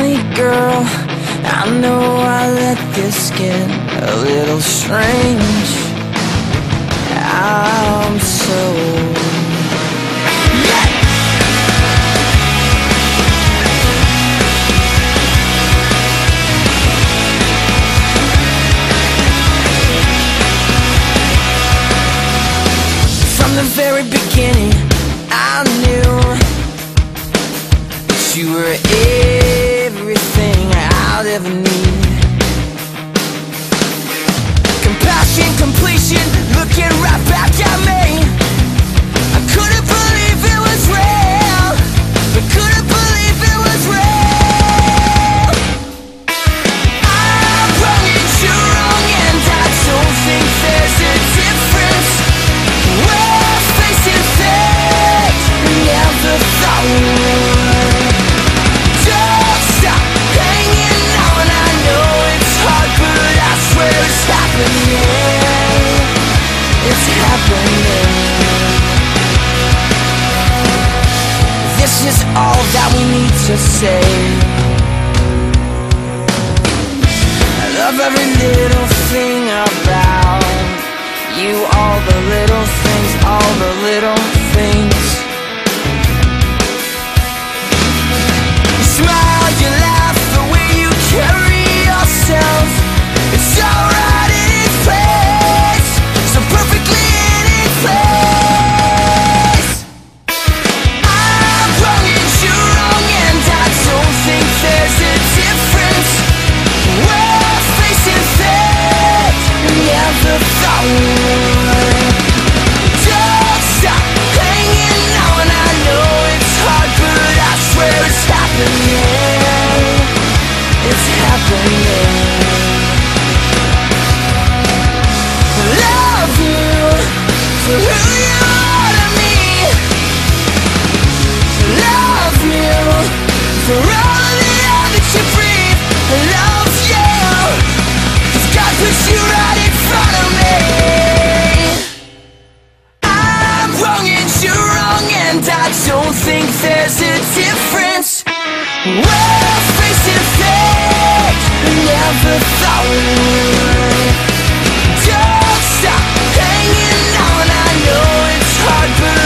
Honey girl, I know I let this get a little strange. I'm so from the very beginning, I knew that you were everything I'd ever need. Compassion, completion, looking right back at me. I couldn't believe it was real. I couldn't believe it was real. I'm wrong and you're wrong, and I don't think there's a difference. We're facing fate, never thought we would. Don't stop hanging on, I know it's hard, but I swear it's happening. It's happening. This is all that we need to say. I love every little thing about you, all the little things, all the little things. You smile, you laugh, the way you carry yourself, it's alright in its place, so perfectly in its place. I'm wrong and you're wrong, and I don't think there's a difference. We're facing fate, never thought we would. Don't stop hanging on, I know it's hard, but I swear it's happening. It's happening. Love you for who you are to me. Love you for all of the air that you breathe. Love you 'cause God puts you right in front of me. I'm wrong and you're wrong, and I don't think there's a difference. We're facing fate, never thought we would. Don't stop hanging on, I know it's hard, but